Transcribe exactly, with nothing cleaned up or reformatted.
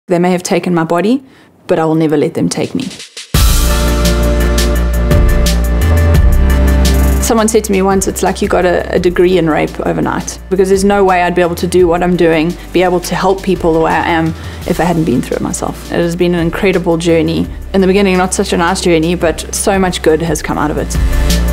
They may have taken my body, but I will never let them take me. Someone said to me once, it's like you got a, a degree in rape overnight, because there's no way I'd be able to do what I'm doing, be able to help people the way I am, if I hadn't been through it myself. It has been an incredible journey. In the beginning, not such a nice journey, but so much good has come out of it.